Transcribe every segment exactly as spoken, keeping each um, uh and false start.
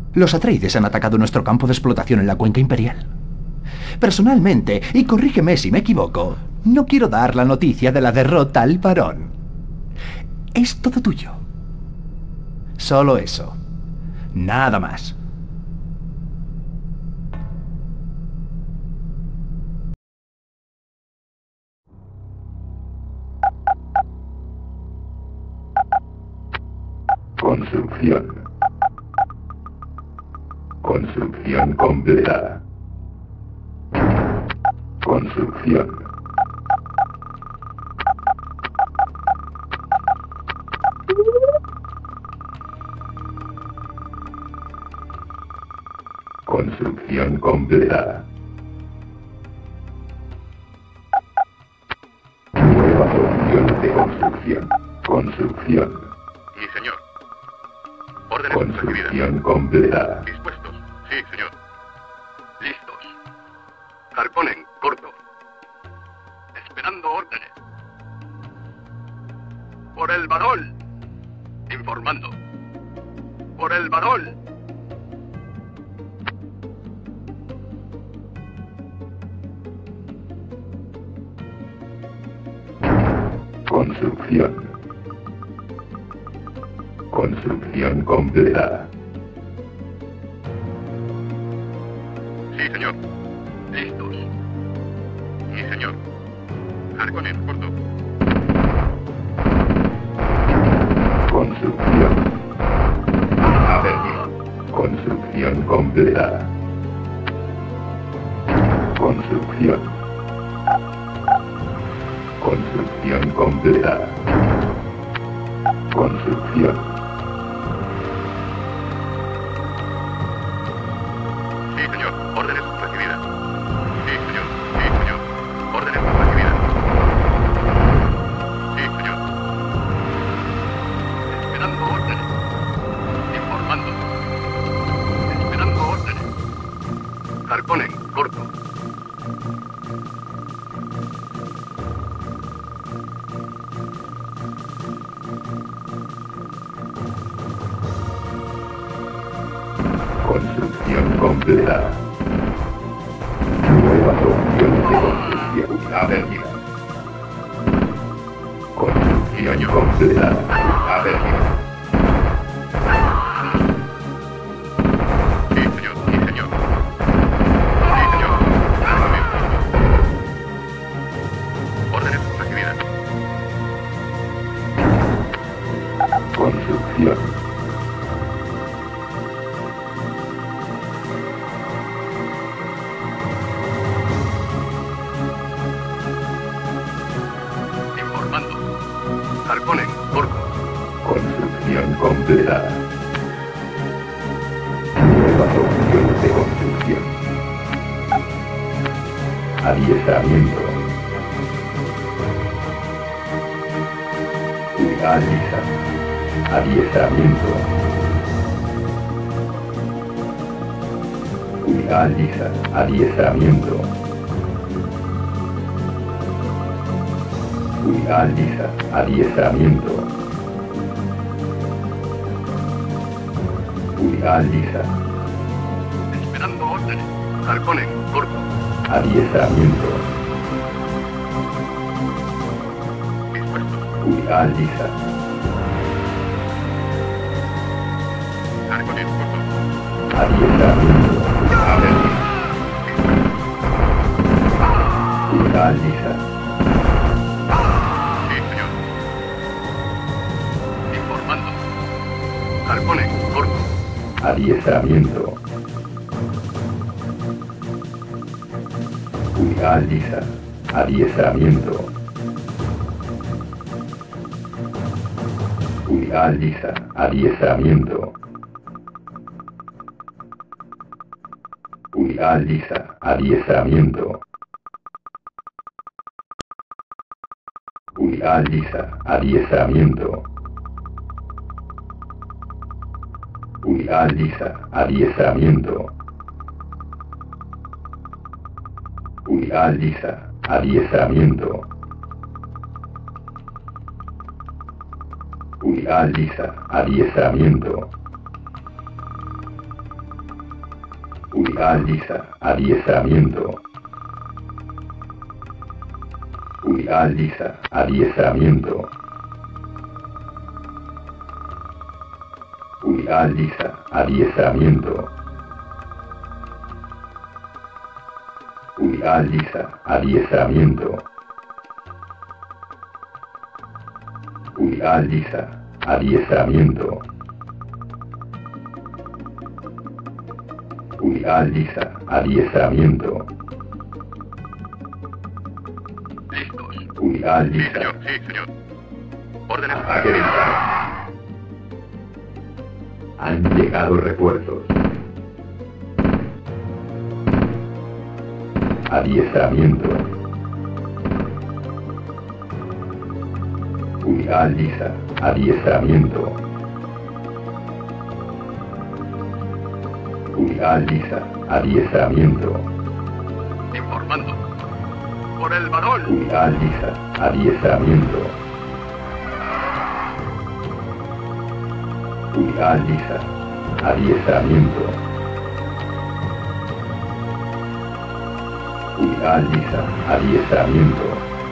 Los Atreides han atacado nuestro campo de explotación en la Cuenca Imperial. Personalmente, y corrígeme si me equivoco, no quiero dar la noticia de la derrota al varón. Es todo tuyo. Solo eso. Nada más. Construcción. Construcción completada. Construcción. Construcción completada. Nuevas opciones de construcción. Construcción. Sí, señor. Órdenes recibidas. Construcción completada. Dispuestos. Sí, señor. Listos. Harkonnen, corto. Esperando órdenes. Por el varón. Informando. Por el varón. Construcción. Construcción completada. Sí, señor. Listos. Sí, señor. Harkonnen, corto. Construcción. Apertura. Construcción completada. Construcción. Construcción completada. Construcción. Sí, señor. Órdenes recibidas. Sí, señor. Sí, señor. Órdenes recibidas. Sí, señor. Esperando órdenes. Informando. Esperando órdenes. Harkonnen, corto. Construcción completada. Nuevas opciones de construcción. Apertura. Construcción completada. Apertura. Sí, señor. Sí, señor. Sí, señor. Harkonnen, corto. Órdenes recibidas. Construcción. Informando. Harkonnen, corto. Construcción completada. Nuevas opciones de construcción. Adiestramiento. Unidad lisa. Adiestramiento. Unidad lisa. Adiestramiento. Unidad lisa. Adiestramiento. Unidad lisa. Esperando órdenes. Harkonnen, corto. Adiestramiento. Dispuesto. Unidad lisa. Harkonnen, corto. Adiestramiento. Apertura. Unidad lisa. Sí, señor. Informando. Harkonnen, corto. Adiestramiento. Unidad lisa. Adiestramiento. Unidad lisa. Adiestramiento. Unidad lisa. Adiestramiento. Unidad lisa. Adiestramiento. Unidad lisa. Adiestramiento. Unidad lisa. Adiestramiento. Unidad lisa. Adiestramiento. Unidad lista. Adiestramiento. Unidad lista. Adiestramiento. Unidad lista. Adiestramiento. Unidad lista. Adiestramiento. Unidad lista. Adiestramiento. Unidad lista. Adiestramiento. Listos. Unidad Sí, lista. señor. Sí, señor. Órdenes. Ataque ventana. Han llegado refuerzos. Adiestramiento. Unidad lista. Adiestramiento. Unidad lista. Adiestramiento. Informando. Por el varón. Unidad lista. Adiestramiento. Unidad lista. Adiestramiento. Unidad lista. Adiestramiento.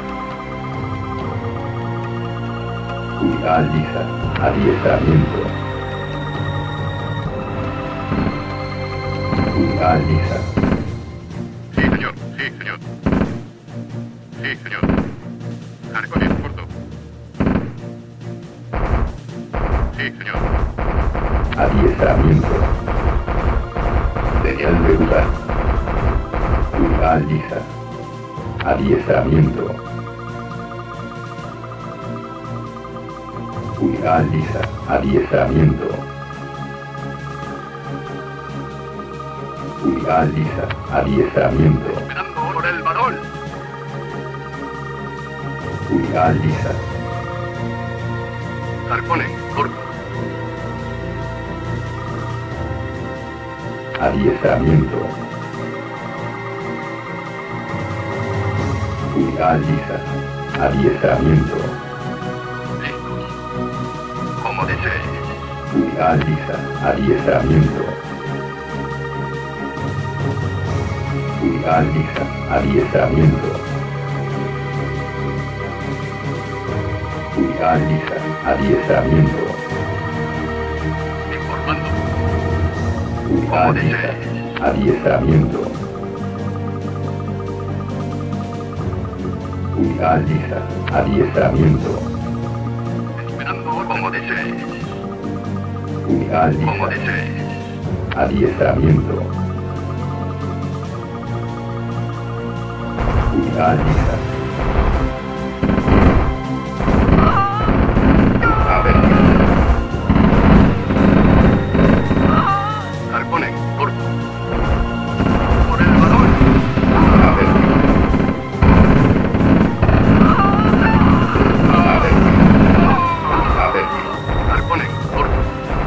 Unidad lista. Adiestramiento. Unidad lista. Sí, señor. Sí, señor. Sí, señor. Harkonnen, corto. Sí, señor. Adiestramiento. Señal regular. Unidad lista. Adiestramiento. Unidad lista. Adiestramiento. Unidad lista. Adiestramiento. Esperando por el varón. Unidad lista. Harkonnen, corto. Adiestramiento. Unidad lista. Adiestramiento. Listos. Como desees. Unidad lista. Adiestramiento. Unidad lista. Adiestramiento. Unidad lista. Adiestramiento. Informando. Unidad lista. Adiestramiento. Unidad lista. Adiestramiento. Esperando como desees. Unidad Como lista. desees. Adiestramiento. Unidad lista. Harkonnen, corto. Por el varón. Harkonnen, corto.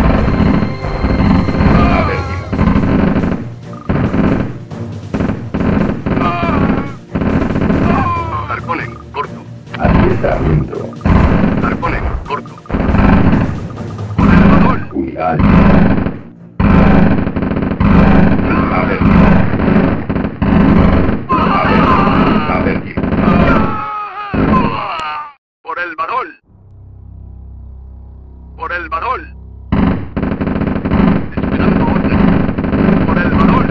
Harkonnen, corto. Adiestramiento. Harkonnen, corto. Por el varón. Unidad lista. Por el varón. Por el varón. Esperando orden. Por el varón.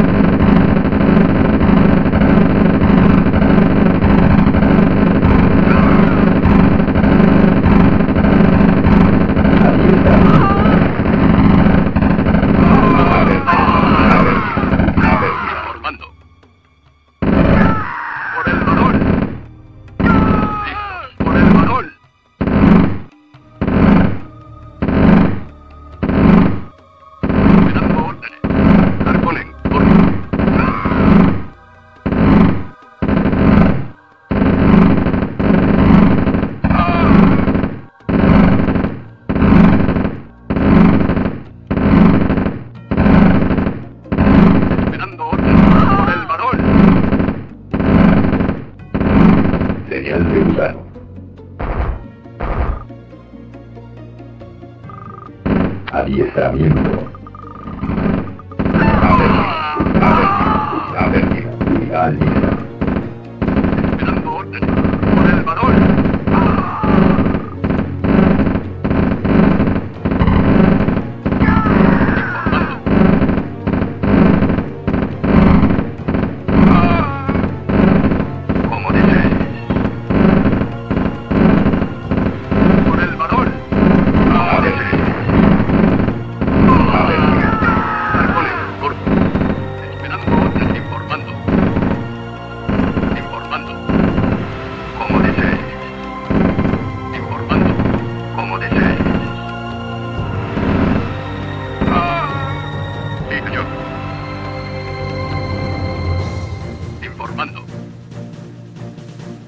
Informando. Por el varón. Listos. Por el varón. Esperando órdenes. Harkonnen, corto. Esperando órdenes. Por el varón. Señal de gusano. Adiestramiento.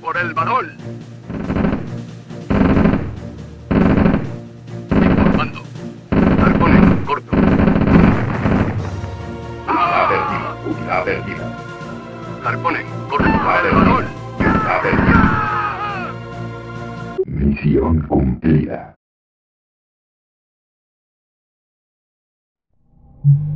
por el varón. Informando. Harkonnen, corto. Unidad perdida. Unidad perdida. Harkonnen, corto por el varón. Unidad perdida. Misión cumplida.